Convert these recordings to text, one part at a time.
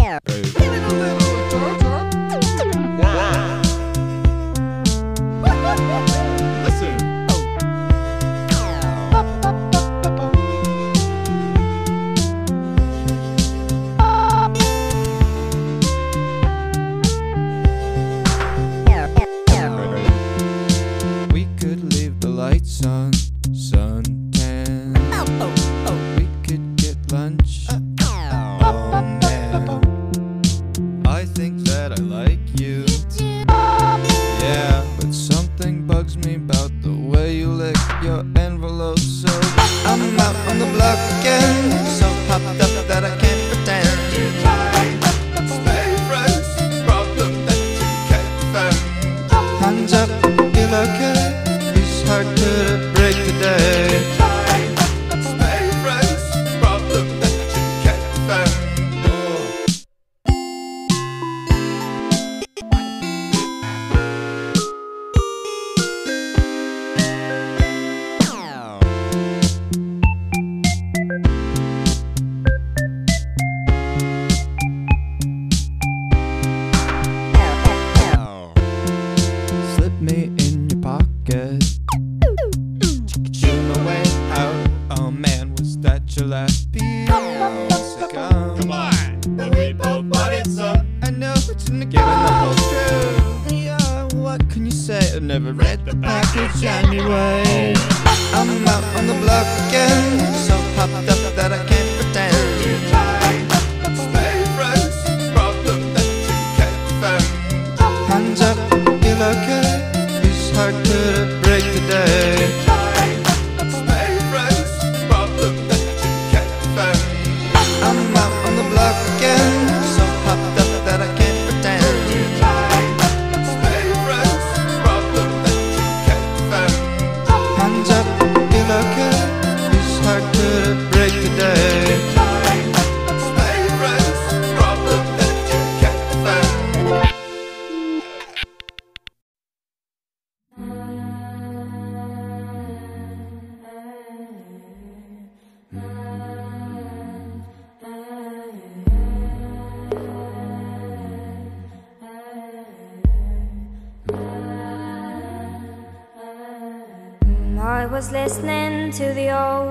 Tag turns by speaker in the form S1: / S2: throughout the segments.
S1: I was listening to the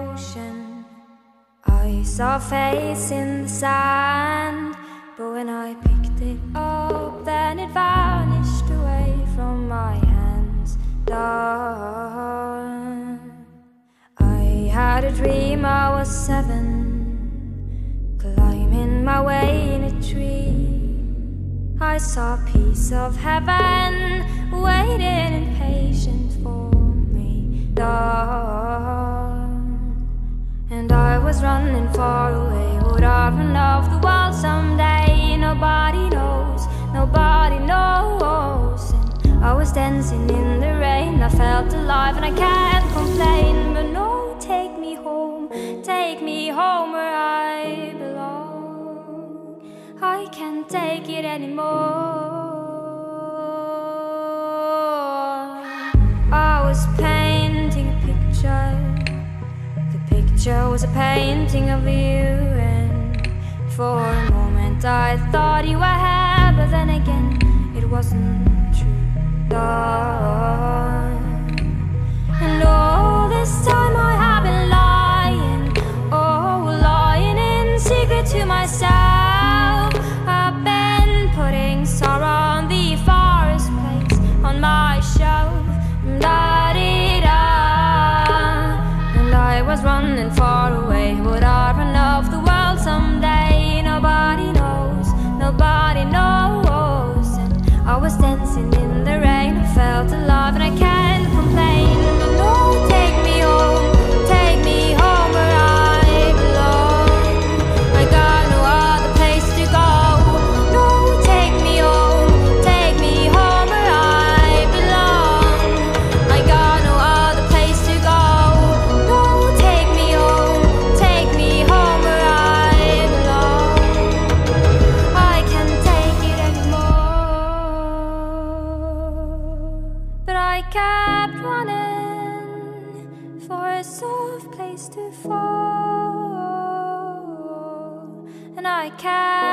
S1: ocean. I saw a face in the sand, but when I picked it up, then it vanished away from my hands. Dark. I had a dream I was 7, climbing my way in a tree. I saw a piece of heaven waiting impatient for me. Dark. And I was running far away. Would I run off the world someday? Nobody knows, nobody knows. And I was dancing in the rain. I felt alive and I can't complain. But no, take me home where I belong. I can't take it anymore. I was painting a picture. The picture was a painting of you, and for a moment I thought you were here, but then again it wasn't true. Dark. And all this time I have been lying, oh, lying in secret to myself. I've been putting sorrow on the forest place on my shelf. Da-dee-da. And I was running far away. Would I run off the world someday? Nobody knows, nobody knows. And I was dancing in the rain. I felt alive and I can't complain. But no, take me home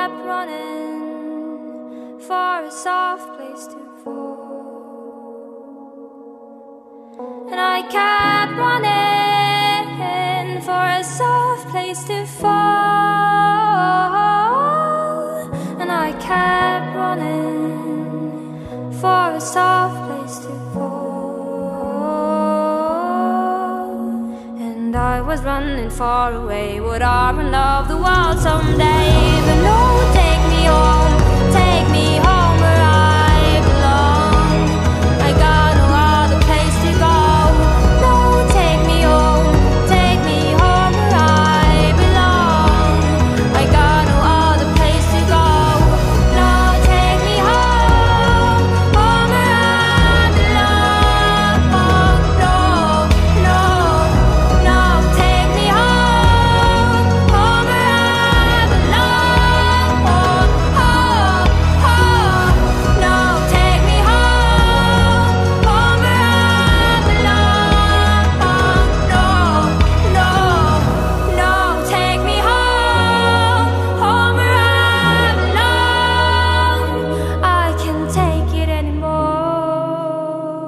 S1: kept running for a soft place to fall. And I kept running for a soft place to fall. And I kept running for a soft place to fall. And I was running far away, would I run love the world someday? But no, take me home where I belong. I got no other place to go. No, take me home where I belong. I got no other place to go. No, take me home where I belong. No, no, no, take me home where I belong. Oh, no, take me home where I belong. No, no, no, take me home where I belong. I can't take it anymore.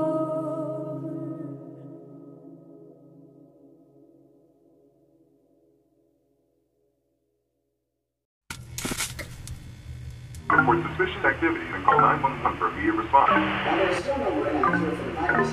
S2: Report suspicious activity and call 911 for immediate response.
S3: Now, there's still no word on here from the virus.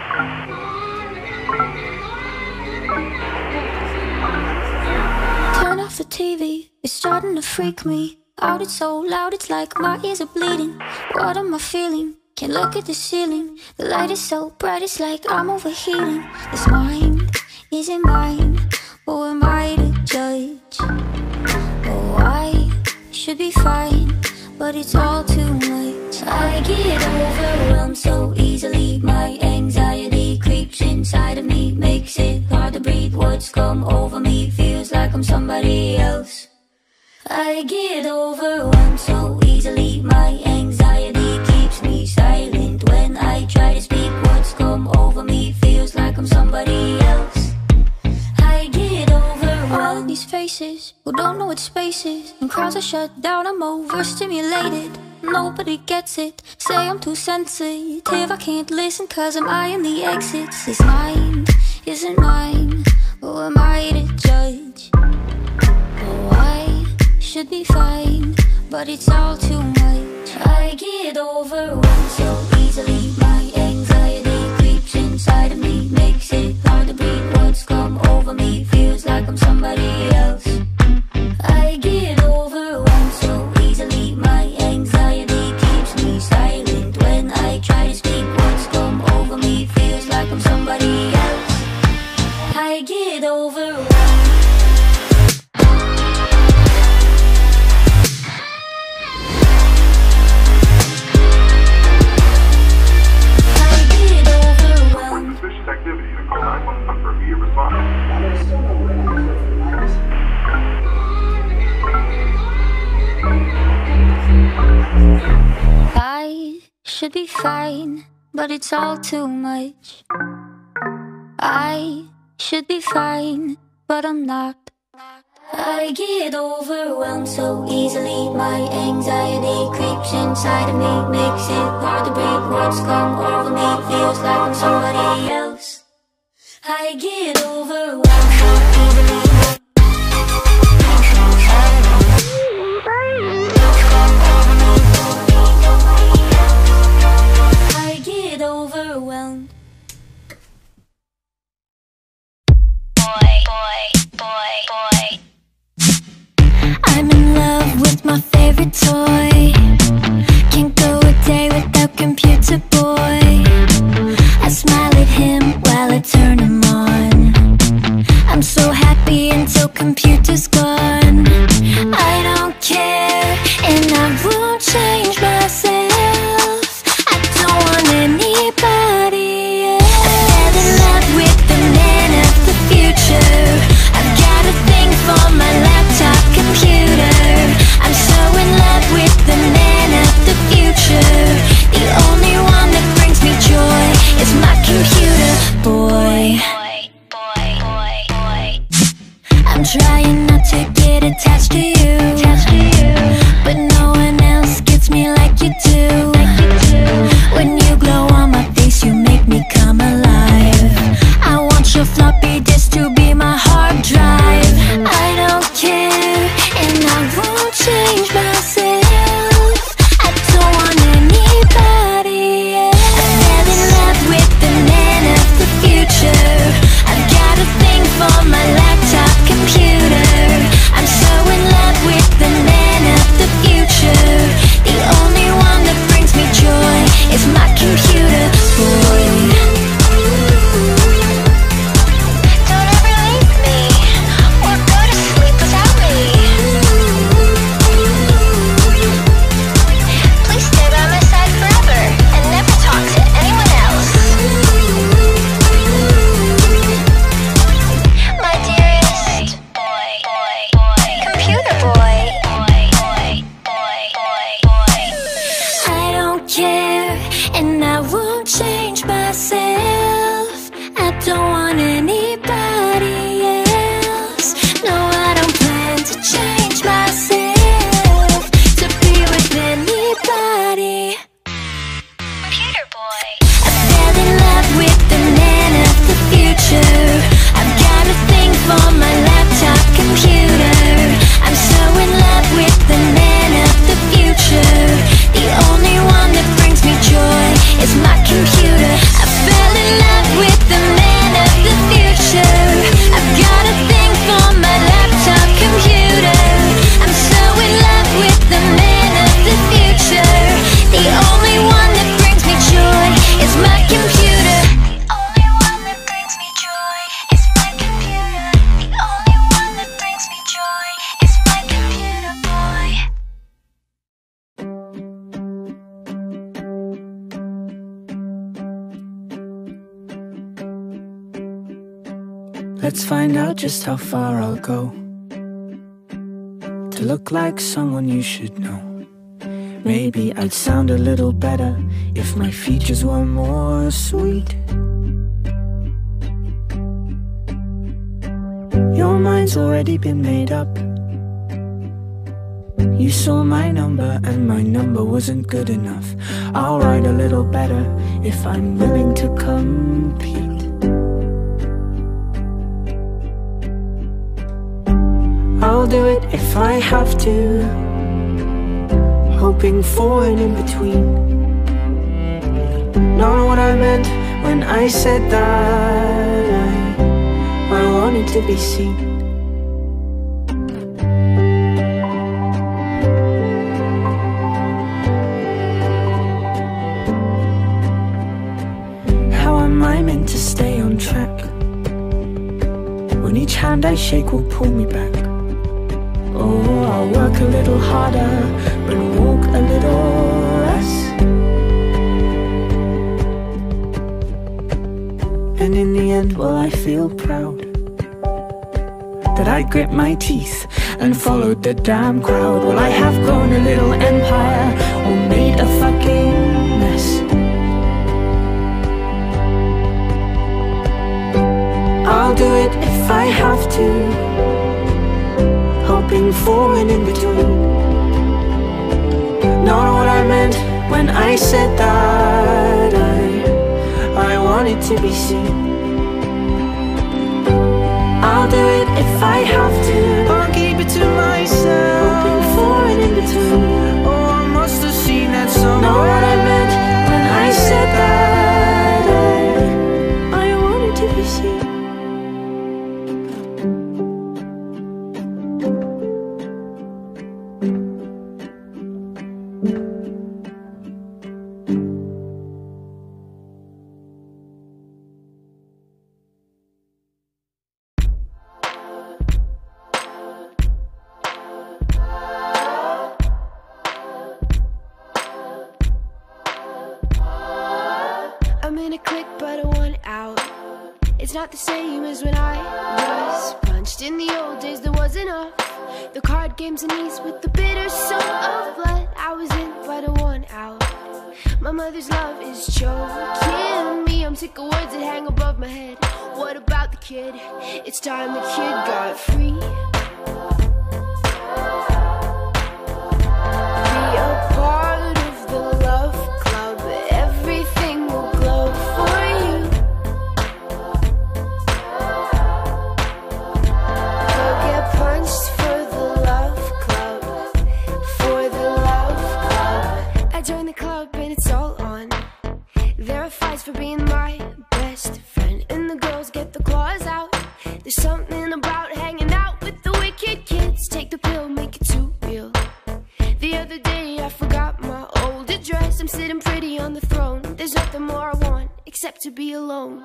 S4: Turn off the TV, it's starting to freak me out. It's so loud, it's like my ears are bleeding. What am I feeling? Can't look at the ceiling. The light is so bright, it's like I'm overheating. This mind isn't mine, who am I to judge? Oh, I should be fine, but it's all too much. I get overwhelmed so easily. My anxiety creeps inside of me, makes it hard to breathe. Words come over me, feels like I'm somebody else. I get overwhelmed so easily. My anxiety keeps me silent. When I try to speak, words come over me, feels like I'm somebody else. I get overwhelmed. These faces who don't know what space is, and crowds are shut down, I'm overstimulated. Nobody gets it, say I'm too sensitive. I can't listen cause I'm eyeing the exits. This mind isn't mine, who am I to judge? Oh, I should be fine, but it's all too much. I get overwhelmed so easily. My anxiety creeps inside of me, makes it hard to breathe. Words come over me, feels like I'm somebody else. I get overwhelmed so easily. My anxiety keeps me silent. When I try to speak, words come over me, feels like I'm somebody else. I get overwhelmed.
S2: Suspicious activity and call 911 for immediate response.
S3: Now, there's still no word on here from the virus.
S4: I should be fine, but it's all too much. I should be fine, but I'm not. I get overwhelmed so easily. My anxiety creeps inside of me, makes it hard to breathe. Words come over me, feels like I'm somebody else. I get overwhelmed so easily. I get overwhelmed. I'm in love with my favorite toy. Can't go a day without computer boy. I smile at him while I turn him on. I'm so happy until computer's gone. I don't care and I won't change myself. I don't want anybody else. I fell in love with the man of the future. I've got a thing for my laptop computer. I'm so in love with the man
S5: Let's find out just how far I'll go to look like someone you should know. Maybe I'd sound a little better if my features were more sweet. Your mind's already been made up. You saw my number and my number wasn't good enough. I'll write a little better if I'm willing to compete. I'll do it if I have to, hoping for an in-between. Not what I meant when I said that I wanted to be seen. How am I meant to stay on track when each hand I shake will pull me back? Oh, I'll work a little harder, but walk a little less. And in the end, will I feel proud that I grit my teeth and followed the damn crowd? Will I have grown a little empire or made a fucking mess? I'll do it if I have to, hoping for an in-between. Not what I meant when I said that I wanted to be seen. I'll do it if I have to, I'll keep it to myself, hoping for an in-between. Oh, I must have seen that somewhere. Not what I meant when I said that I wanted to be seen.
S6: It's not the same as when I was punched. In the old days there was enough. The card games and knees with the bitter soul of blood. I was in but I won out. My mother's love is choking me. I'm sick of words that hang above my head. What about the kid? It's time the kid got free. Be a part of the love club. Everything will glow for you. Punched for the love club, for the love club. I joined the club and it's all on. There are fights for being my best friend, and the girls get the claws out. There's something about hanging out with the wicked kids. Take the pill, make it too real. The other day I forgot my old address. I'm sitting pretty on the throne. There's nothing more I want except to be alone.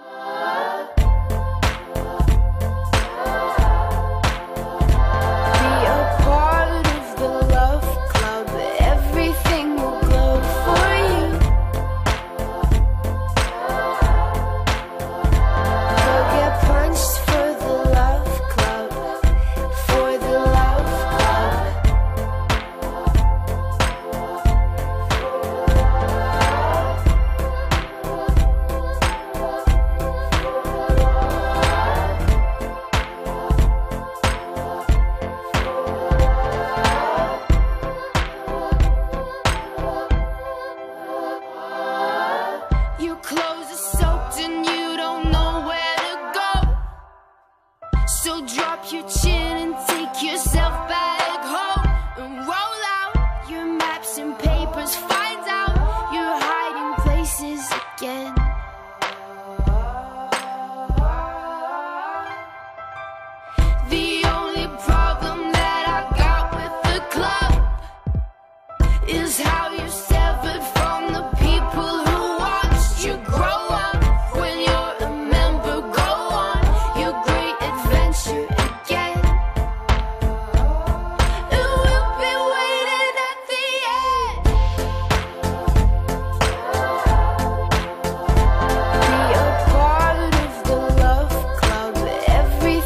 S6: Every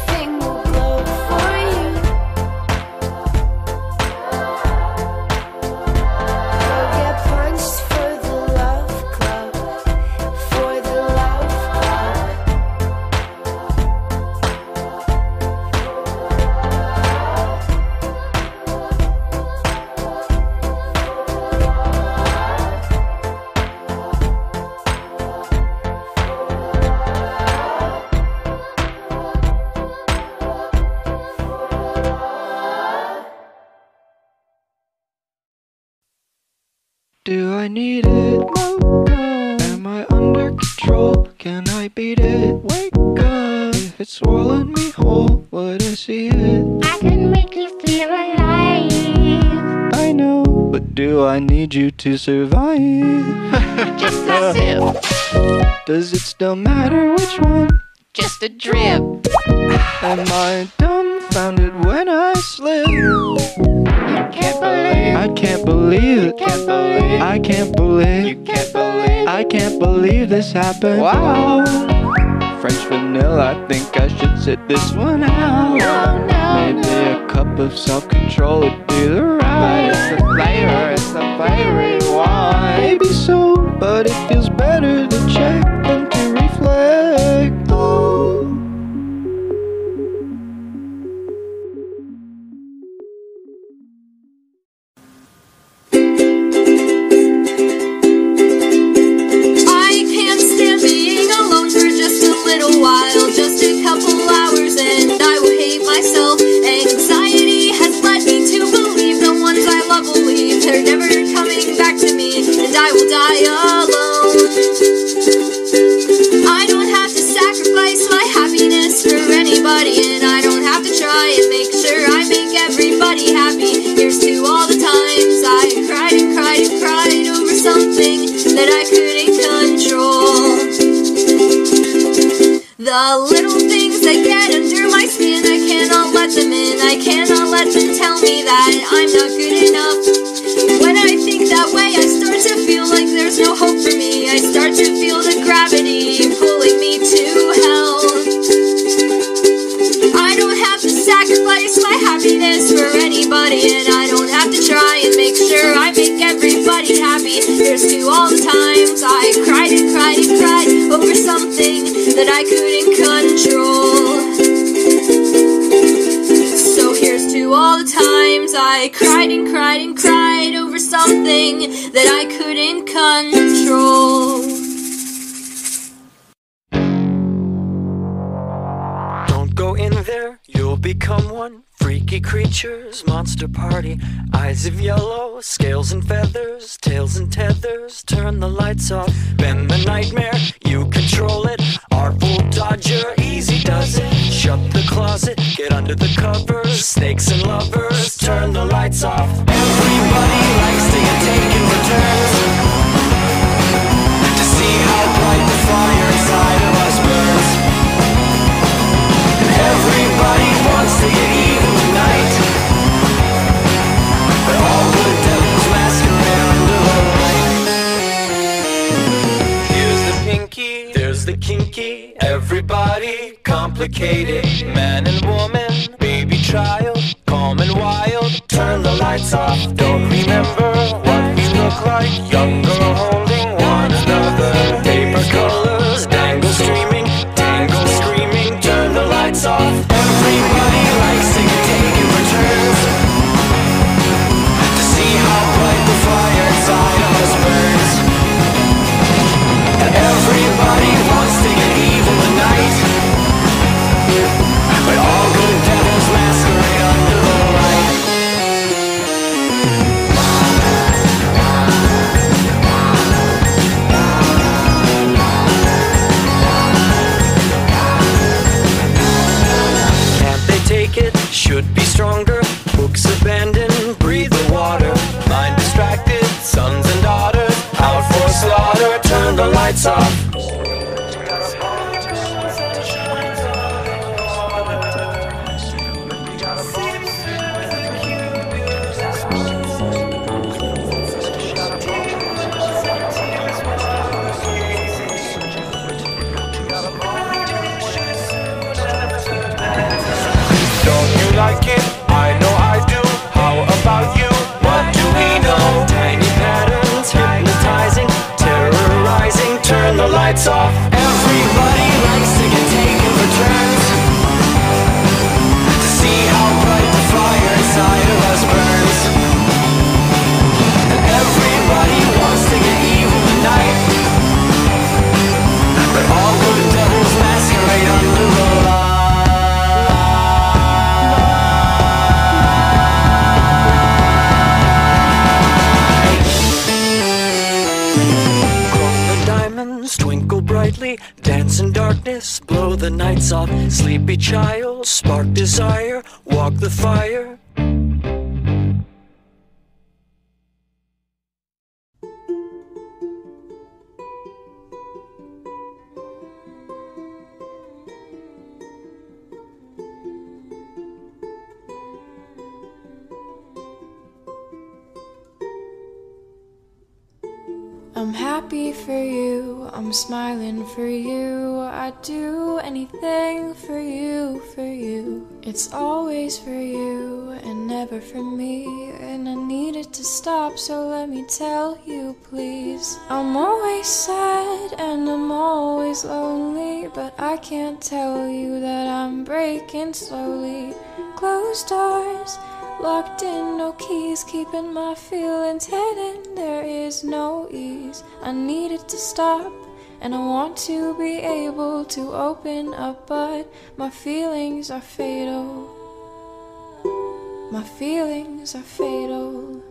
S5: Do I need it? No. Am I under control? Can I beat it? Wake up. If it swallowed me whole, would I see it?
S7: I can make you feel alive.
S5: I know, but do I need you to survive?
S7: Just a sip,
S5: Does it still matter which one?
S7: just a drip.
S5: Am I dumbfounded when I slip?
S7: You can't believe,
S5: I can't believe it.
S7: can't believe,
S5: I can't believe.
S7: you can't believe.
S5: I can't believe this happened. Wow. French vanilla, I think I should sit this one out.
S7: No, no,
S5: Maybe
S7: no.
S5: a cup of self-control would be the right.
S7: But it's the flavor you want.
S5: Maybe so, but it feels better to check than to reflect. Oh.
S1: I can't stand being alone for just a little while, just a couple hours, and I will hate myself. Anxiety has led me to believe the ones I love will leave. They're never coming back to me, and I will die alone. I don't have to sacrifice my happiness for anybody, and I don't have to try and make sure I make everybody happy. Here's to all the times I cried and cried and cried over something that I couldn't control. The little things that get under my skin, I cannot let them in. I cannot let them tell me that I'm not good enough. When I think that way, I start to feel like there's no hope for me. I start to feel the gravity pulling me to hell. I don't have to sacrifice my happiness for anybody, and I don't have to try and make sure I make everybody happy. Here's to all the times I cried and cried and cried over something that I couldn't control. So here's to all the times I cried and cried and cried over something that I couldn't control.
S5: Don't go in there, you'll become one. Freaky creatures, monster party. Eyes of yellow, scales and feathers, tails and tethers. Turn the lights off, bend the nightmare, you control it. Artful dodger, easy does it. Shut the closet, get under the covers. Snakes and lovers, turn the lights off. Everybody likes to get taken for turns, to see how bright the fire inside of us burns. Everybody wants to get even tonight, but all good devils masquerade under the light. Here's the pinky, there's the kinky. Everybody complicated, man and woman, baby child, calm and wild. Turn the lights off, don't remember what we look like. Young girl holding one another, paper colors dangle streaming, tangle screaming. Turn the lights off. Everybody likes to get taken for turns, to see how bright the fire inside of us burns. And everybody wants to get even tonight, but all good devils masquerade under the light. blow the nights off. Sleepy child, spark desire, walk the fire.
S8: I'm happy for you, I'm smiling for you. I'd do anything for you, for you. It's always for you and never for me. And I need it to stop, so let me tell you, please. I'm always sad and I'm always lonely, but I can't tell you that I'm breaking slowly. Closed doors, locked in, no keys, keeping my feelings hidden. There is no ease. I need it to stop, and I want to be able to open up, but my feelings are fatal. My feelings are fatal.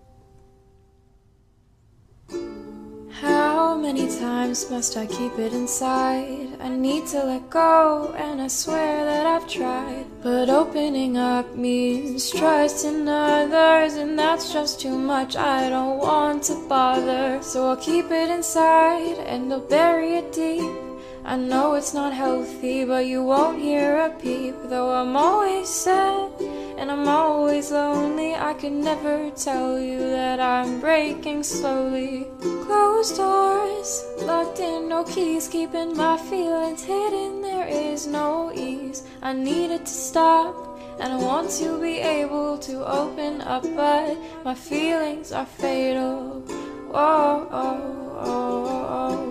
S8: How many times must I keep it inside? I need to let go, and I swear that I've tried. But opening up means trusting others, and that's just too much. I don't want to bother, so I'll keep it inside and I'll bury it deep. I know it's not healthy, but you won't hear a peep. Though I'm always sad and I'm always lonely, I could never tell you that I'm breaking slowly. Closed doors, locked in, no keys, keeping my feelings hidden. There is no ease. I need it to stop, and I want to be able to open up, but my feelings are fatal. Oh, oh, oh, oh.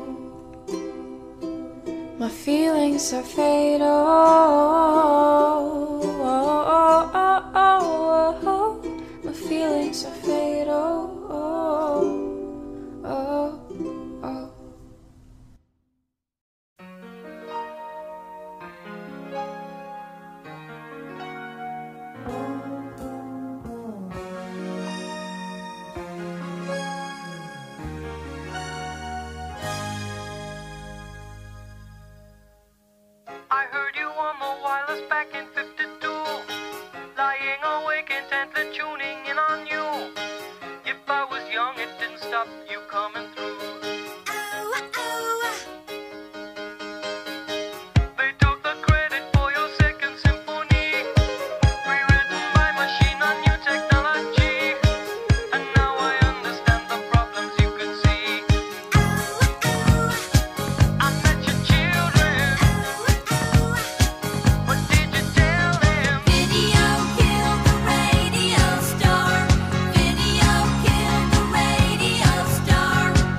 S8: My feelings are fatal. Oh, oh, oh, oh, oh. My feelings are fatal. Oh, oh, oh.
S5: I heard you on the wireless back in 52, lying awake intently tuning in on you. If I was young, it didn't stop you coming through. They took the credit for your second symphony, rewritten by machine on new technology. And now I understand the problems you could see. I met your children. What did you tell them?
S4: Video killed the radio star. Video killed the radio star.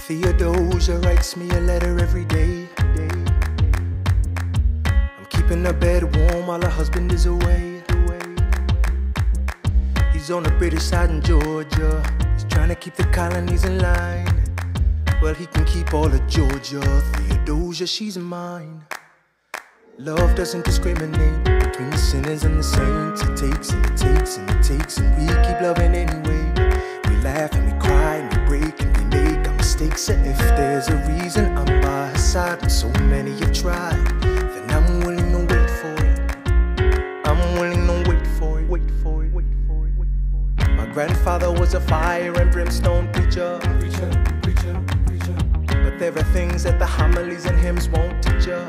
S9: Theodosia writes me a letter every day. I'm keeping her bed warm while her husband is away. He's on the British side in Georgia. He's trying to keep the colonies in line. Well, he can keep all of Georgia. Theodosia, she's mine. Love doesn't discriminate between the sinners and the saints. It takes and it takes and it takes, and we keep loving anyway. We laugh and we cry and we break and we make our mistakes. And if there's a reason I'm by her side when so many have tried, then I'm willing to wait for it. I'm willing to wait for it. Wait for it. Wait for it. Wait for it. My grandfather was a fire and brimstone preacher. But there are things that the homilies and hymns won't teach ya.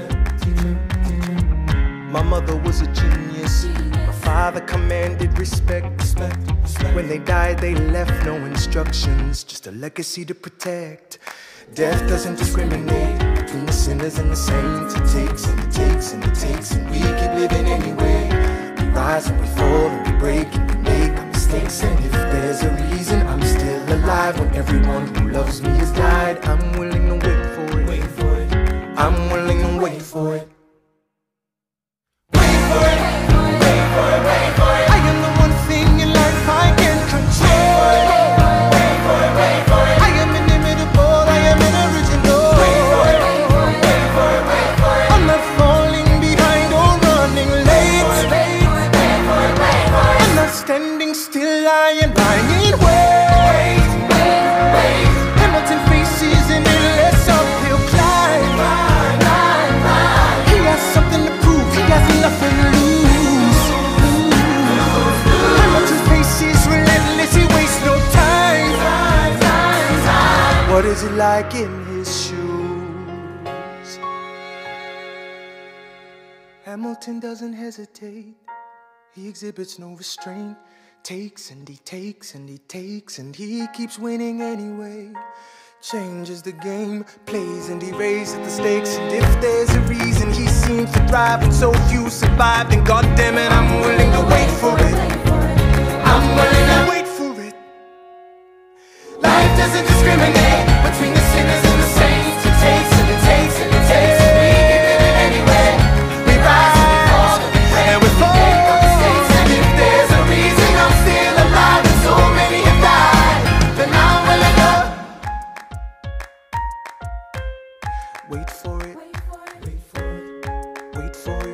S9: My mother was a genius. My father commanded respect. When they died, they left no instructions, just a legacy to protect. Death doesn't discriminate between the sinners and the saints. It takes and it takes and it takes, and we keep living anyway. We rise and we fall and we break and we make our mistakes. And if there's a reason I'm still alive when everyone who loves me has died, I'm willing to wait for it. I'm willing to wait for it. I am the one thing in life I can control. I am inimitable, I am an original. I'm not falling behind or running late. I'm not standing still, I am lying in wait. Hamilton faces an endless uphill climb. He has something to prove, he has nothing to lose. What is it like in his shoes? Hamilton doesn't hesitate. He exhibits no restraint. Takes and he takes and he takes, and he keeps winning anyway. Changes the game, plays and he raises the stakes. And if there's a reason he seems to thrive and so few survive, then goddammit, I'm willing to wait for it. I'm willing to wait for it. Life doesn't discriminate between the sinners and the saints. It takes and it takes and it takes, and we keep living anyway. We rise and we fall and we make our mistakes. And if there's a reason I'm still alive and so many have died, then I'm willing to wait for it. Wait for it. Wait for it.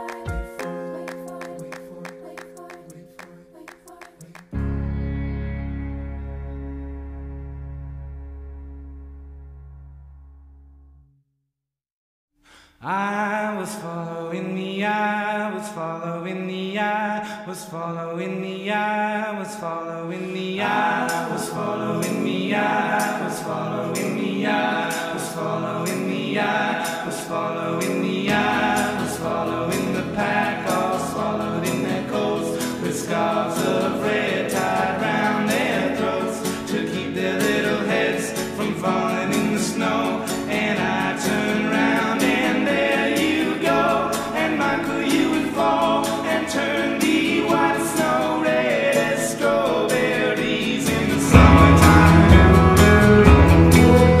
S5: I was following the eye, was following the eye, was following the eye, was following the eye, was following the eye, was following the eye, was following the eye, was following the eye, was following the pack, all swallowed in their coats, with scarves of red tied round their throats to keep their little heads from falling in the snow. And I turned round and there you go, and Michael, you would fall and turn the white snow red as strawberries in the summertime.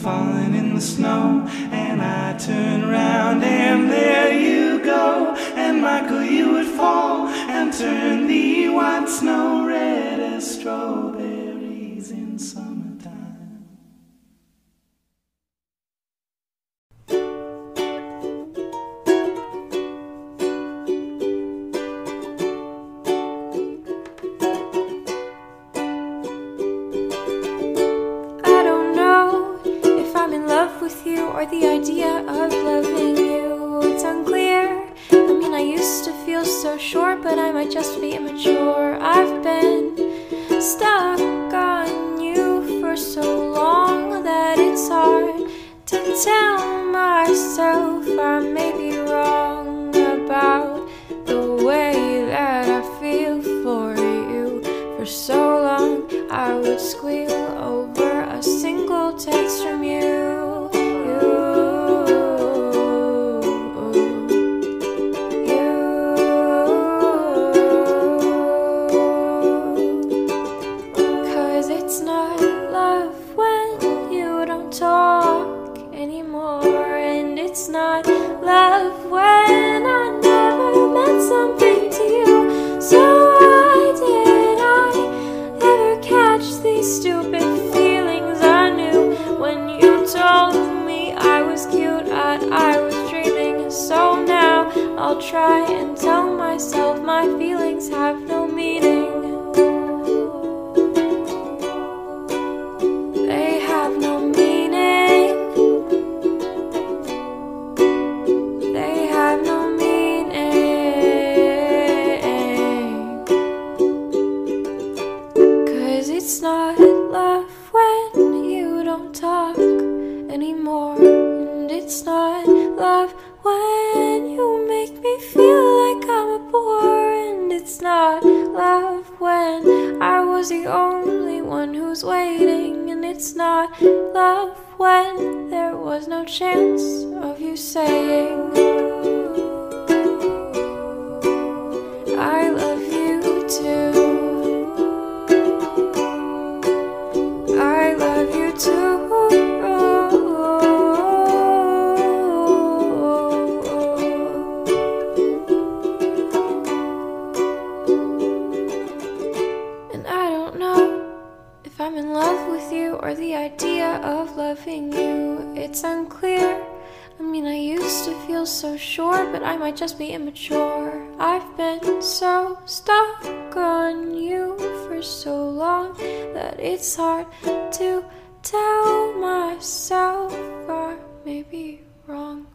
S5: falling in the snow. And I turn around and there you go. And Michael, you would fall and turn the white snow red as strawberries in summertime.
S8: With you, or the idea of loving you, it's unclear. I mean, I used to feel so sure, but I might just be immature. I've been stuck on you for so long that it's hard to tell myself I may be wrong about the way that I feel for you. For so long I would squeal over a single text from you. 'Cause it's not love when you don't talk anymore, and it's not love when I never meant something to you. So why did I ever catch these stupid feelings I knew when you told me I was cute and I was dreaming? So now I'll try and tell myself my feelings have no meaning. They have no meaning. They have no meaning. 'Cause it's not love when you don't talk anymore, and it's not love when you make me feel like I'm a bore, and it's not love when I was the only one who's waiting, and it's not love when there was no chance of you saying I love you too. I love you too. I'm in love with you, or the idea of loving you, it's unclear. I mean, I used to feel so sure, but I might just be immature. I've been so stuck on you for so long that it's hard to tell myself I may be wrong.